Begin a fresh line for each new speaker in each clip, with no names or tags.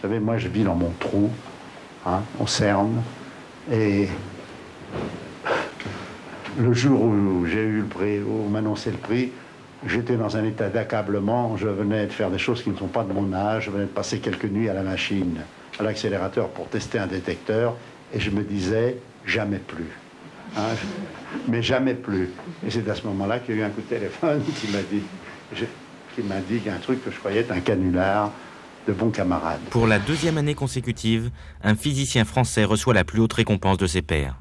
savez, moi je vis dans mon trou, hein, au CERN, et le jour où j'ai eu le prix, où on m'annonçait le prix, j'étais dans un état d'accablement. Je venais de faire des choses qui ne sont pas de mon âge. Je venais de passer quelques nuits à la machine, à l'accélérateur pour tester un détecteur, et je me disais jamais plus. Hein, mais jamais plus. Et c'est à ce moment-là qu'il y a eu un coup de téléphone qui m'a dit un truc que je croyais être un canular de bons camarades.
Pour la deuxième année consécutive, un physicien français reçoit la plus haute récompense de ses pairs.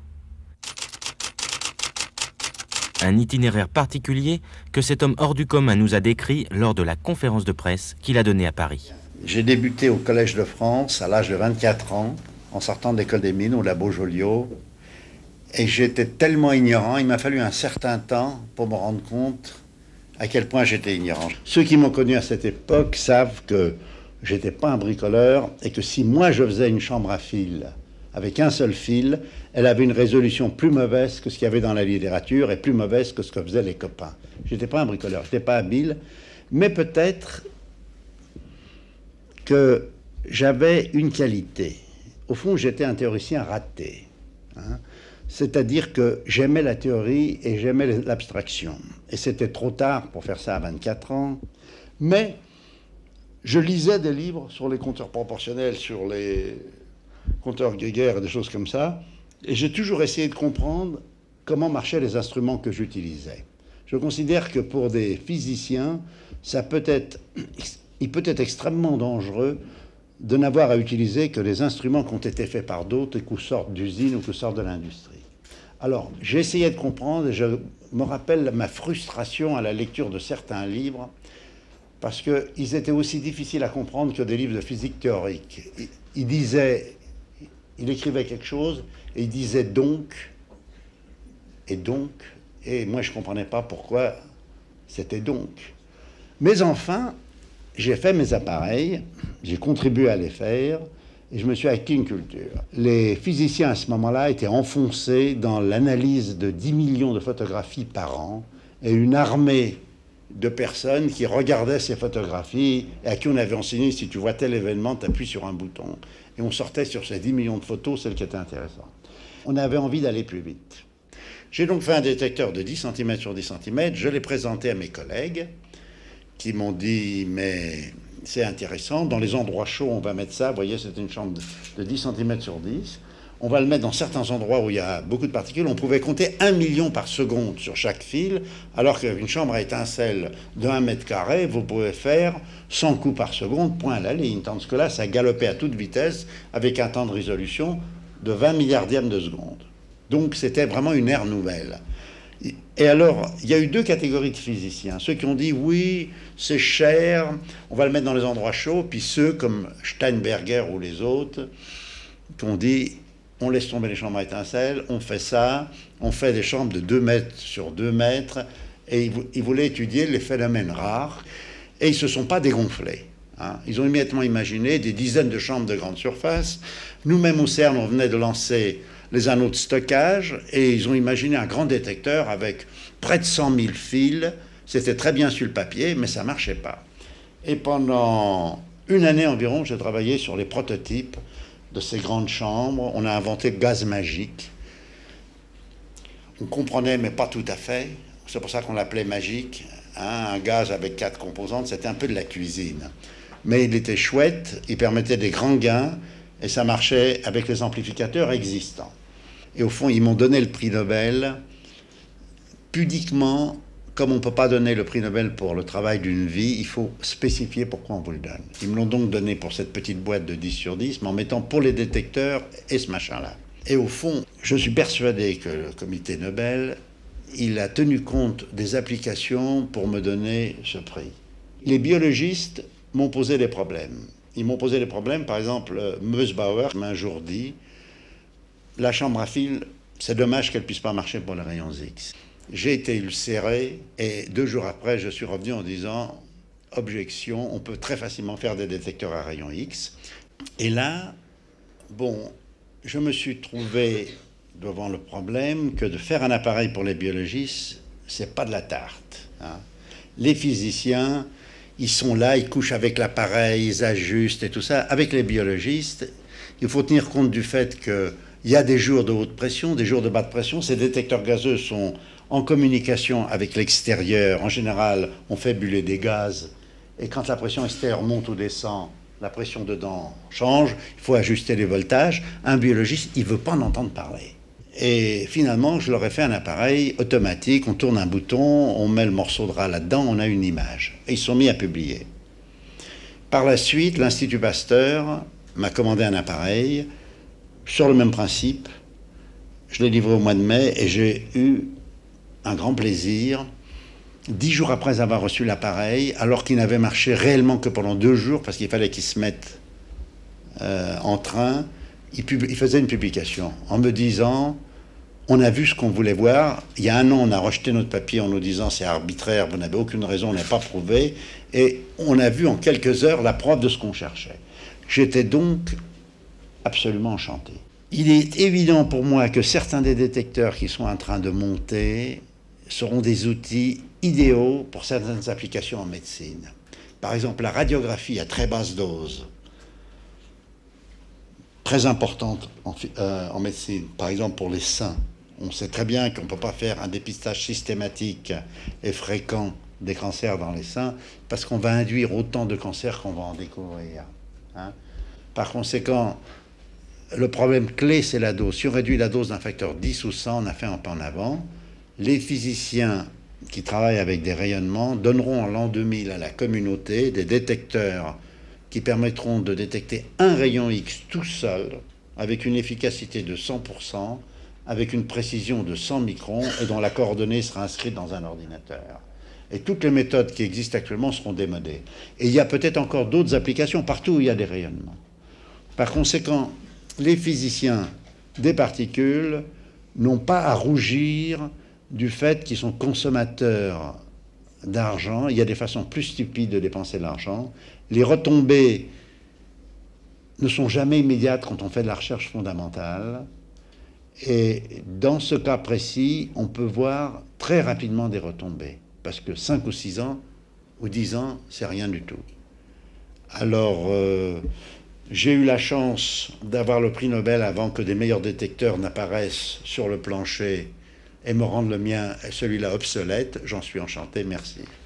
Un itinéraire particulier que cet homme hors du commun nous a décrit lors de la conférence de presse qu'il a donnée à Paris.
J'ai débuté au Collège de France à l'âge de 24 ans, en sortant de l'école des mines au labo Joliot. Et j'étais tellement ignorant, il m'a fallu un certain temps pour me rendre compte à quel point j'étais ignorant. Ceux qui m'ont connu à cette époque savent que j'étais pas un bricoleur et que si moi je faisais une chambre à fil avec un seul fil, elle avait une résolution plus mauvaise que ce qu'il y avait dans la littérature et plus mauvaise que ce que faisaient les copains. J'étais pas un bricoleur, j'étais pas habile, mais peut-être que j'avais une qualité. Au fond, j'étais un théoricien raté, hein. C'est-à-dire que j'aimais la théorie et j'aimais l'abstraction. Et c'était trop tard pour faire ça à 24 ans. Mais je lisais des livres sur les compteurs proportionnels, sur les compteurs Geiger et des choses comme ça. Et j'ai toujours essayé de comprendre comment marchaient les instruments que j'utilisais. Je considère que pour des physiciens, il peut être extrêmement dangereux de n'avoir à utiliser que les instruments qui ont été faits par d'autres et qui sortent d'usine ou qui sortent de l'industrie. Alors, j'ai essayé de comprendre et je me rappelle ma frustration à la lecture de certains livres parce qu'ils étaient aussi difficiles à comprendre que des livres de physique théorique. Il écrivait quelque chose et il disait donc, et moi je ne comprenais pas pourquoi c'était donc. Mais enfin, j'ai fait mes appareils, j'ai contribué à les faire, et je me suis acquis une culture. Les physiciens à ce moment-là étaient enfoncés dans l'analyse de 10 millions de photographies par an, et une armée de personnes qui regardaient ces photographies, et à qui on avait enseigné, si tu vois tel événement, tu appuies sur un bouton. Et on sortait sur ces 10 millions de photos, celles qui étaient intéressantes. On avait envie d'aller plus vite. J'ai donc fait un détecteur de 10 cm sur 10 cm, je l'ai présenté à mes collègues, qui m'ont dit, mais c'est intéressant, dans les endroits chauds, on va mettre ça, vous voyez, c'est une chambre de 10 cm sur 10, on va le mettre dans certains endroits où il y a beaucoup de particules, on pouvait compter 1 million par seconde sur chaque fil, alors qu'une chambre à étincelles de 1 mètre carré, vous pouvez faire 100 coups par seconde, point à la ligne, tandis que là, ça galopait à toute vitesse, avec un temps de résolution de 20 milliardièmes de seconde. Donc c'était vraiment une ère nouvelle. Et alors, il y a eu deux catégories de physiciens. Ceux qui ont dit, oui, c'est cher, on va le mettre dans les endroits chauds, puis ceux comme Steinberger ou les autres, qui ont dit, on laisse tomber les chambres à étincelles, on fait ça, on fait des chambres de 2 mètres sur 2 mètres, et ils voulaient étudier les phénomènes rares, et ils ne se sont pas dégonflés. Hein. Ils ont immédiatement imaginé des dizaines de chambres de grande surface. Nous-mêmes au CERN, on venait de lancer les anneaux de stockage, et ils ont imaginé un grand détecteur avec près de 100 000 fils. C'était très bien sur le papier, mais ça ne marchait pas. Et pendant une année environ, j'ai travaillé sur les prototypes de ces grandes chambres. On a inventé le gaz magique. On comprenait, mais pas tout à fait. C'est pour ça qu'on l'appelait magique. Hein, un gaz avec 4 composantes, c'était un peu de la cuisine. Mais il était chouette, il permettait des grands gains, et ça marchait avec les amplificateurs existants. Et au fond, ils m'ont donné le prix Nobel pudiquement. Comme on ne peut pas donner le prix Nobel pour le travail d'une vie, il faut spécifier pourquoi on vous le donne. Ils me l'ont donc donné pour cette petite boîte de 10 sur 10, mais en mettant pour les détecteurs et ce machin-là. Et au fond, je suis persuadé que le comité Nobel, il a tenu compte des applications pour me donner ce prix. Les biologistes m'ont posé des problèmes. Ils m'ont posé des problèmes, par exemple, Mösbauer m'a un jour dit « La chambre à fil, c'est dommage qu'elle ne puisse pas marcher pour les rayons X ». J'ai été ulcéré et 2 jours après, je suis revenu en disant « Objection, on peut très facilement faire des détecteurs à rayons X ». Et là, bon, je me suis trouvé devant le problème que de faire un appareil pour les biologistes, c'est pas de la tarte. Hein. Les physiciens, Ils sont là, ils couchent avec l'appareil, ils ajustent et tout ça. Avec les biologistes, il faut tenir compte du fait qu'il y a des jours de haute pression, des jours de basse pression. Ces détecteurs gazeux sont en communication avec l'extérieur. En général, on fait buller des gaz. Et quand la pression extérieure monte ou descend, la pression dedans change. Il faut ajuster les voltages. Un biologiste, il ne veut pas en entendre parler. Et finalement, je leur ai fait un appareil automatique. On tourne un bouton, on met le morceau de drap là-dedans, on a une image. Et ils se sont mis à publier. Par la suite, l'Institut Pasteur m'a commandé un appareil sur le même principe. Je l'ai livré au mois de mai et j'ai eu un grand plaisir. 10 jours après avoir reçu l'appareil, alors qu'il n'avait marché réellement que pendant 2 jours, parce qu'il fallait qu'il se mette en train, il faisait une publication en me disant « On a vu ce qu'on voulait voir. Il y a 1 an, on a rejeté notre papier en nous disant « C'est arbitraire, vous n'avez aucune raison, on n'a pas prouvé. » Et on a vu en quelques heures la preuve de ce qu'on cherchait. J'étais donc absolument enchanté. Il est évident pour moi que certains des détecteurs qui sont en train de monter seront des outils idéaux pour certaines applications en médecine. Par exemple, la radiographie à très basse dose, très importante en médecine. Par exemple, pour les seins, on sait très bien qu'on ne peut pas faire un dépistage systématique et fréquent des cancers dans les seins parce qu'on va induire autant de cancers qu'on va en découvrir. Hein. Par conséquent, le problème clé, c'est la dose. Si on réduit la dose d'un facteur 10 ou 100, on a fait un pas en avant. Les physiciens qui travaillent avec des rayonnements donneront en l'an 2000 à la communauté des détecteurs qui permettront de détecter un rayon X tout seul, avec une efficacité de 100%, avec une précision de 100 microns, et dont la coordonnée sera inscrite dans un ordinateur. Et toutes les méthodes qui existent actuellement seront démodées. Et il y a peut-être encore d'autres applications partout où il y a des rayonnements. Par conséquent, les physiciens des particules n'ont pas à rougir du fait qu'ils sont consommateurs d'argent. Il y a des façons plus stupides de dépenser de l'argent. Les retombées ne sont jamais immédiates quand on fait de la recherche fondamentale. Et dans ce cas précis, on peut voir très rapidement des retombées. Parce que 5 ou 6 ans ou 10 ans, c'est rien du tout. Alors, j'ai eu la chance d'avoir le prix Nobel avant que des meilleurs détecteurs n'apparaissent sur le plancher et me rendre le mien, celui-là, obsolète. J'en suis enchanté, merci.